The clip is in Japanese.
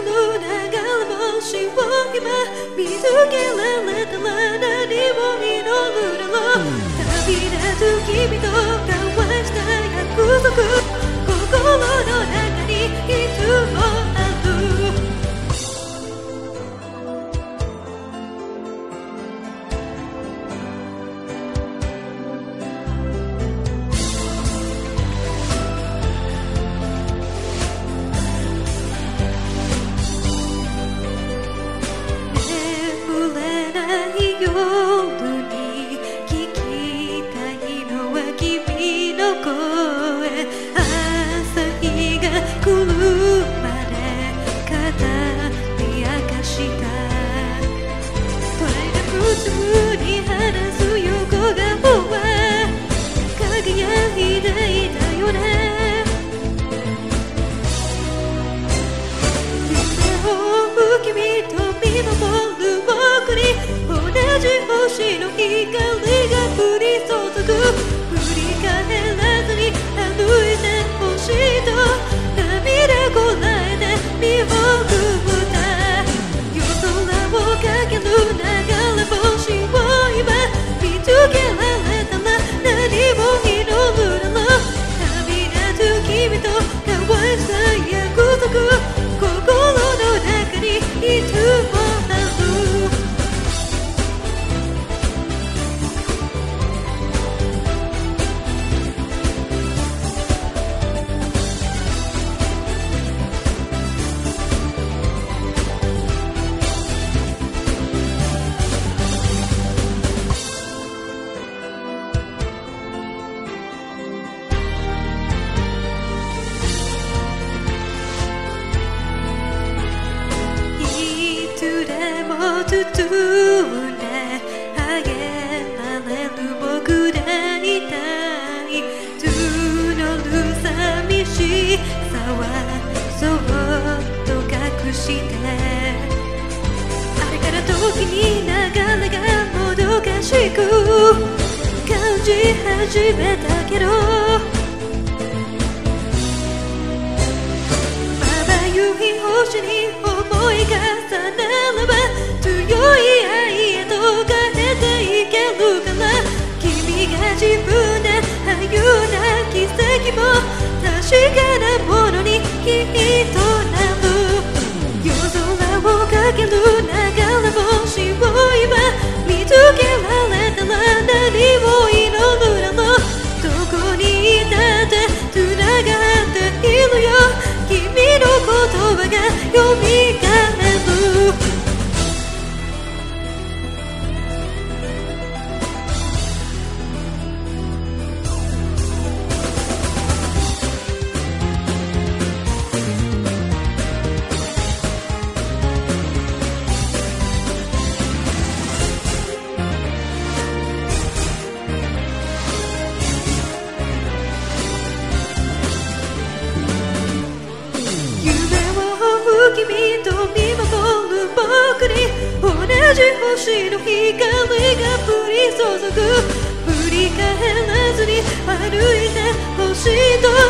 る流れ星を今見つけられたら何も祈るだろう。旅立つ君と交わした約束、心の中にいつもある。星の光が降り注ぐ。振り返らずに歩いてほしいと涙こらえて見送った夜空をかける流れ星を今見つけられたら何も祈るだろう。旅立つ君と交わした約束、心の中にいつもある。包んであげられる僕でいたい。募る寂しさはそっと隠してあれから時に流れがもどかしく感じ始めたけど、まばゆい星に思い重ねれば強い愛へと変えていけるから、君が自分で歩んだ奇跡も確かなものにきっとなる。夜空をかける流れ星を今見つけられたら何を祈るだろう。どこにいたって繋がっているよ、君の言葉がよみがえる。君と見守る僕に同じ星の光が降り注ぐ。振り返らずに歩いてほしいと